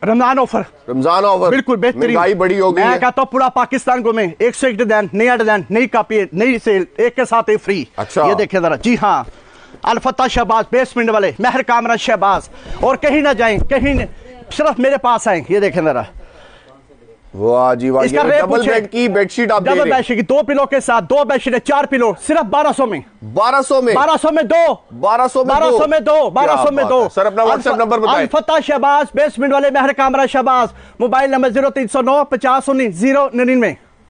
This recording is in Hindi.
रमजान ऑफर बिल्कुल बेहतरीन। महंगाई बड़ी हो गई है। मैं कहता हूँ पूरा पाकिस्तान को में 101 डिजाइन, नया डिजाइन, नई कॉपी, नई सेल, एक के साथ एक फ्री। अच्छा, ये देखिए जरा। जी हाँ, अलफता शहबाज बेसमेंट वाले, महर कामरा शहबाज, और कहीं ना जाएं, कहीं सिर्फ मेरे पास आए। ये देखें जरा, वाह जी वाह। इसका रेट डबल बेड की बेडशीट आप दे रहे हैं। डबल बेडशीट की 2 पिलो के साथ 2 बेडशीट 4 पिलो सिर्फ 1200 में। 1200 में 1200 में 2 1200 में 1200 में 2 1200 में 2। सर अपना व्हाट्सएप नंबर बताएं। अलफता शहबाज बेसमेंट वाले, महर कामरा शहबाज, मोबाइल नंबर 0309 50 19 099।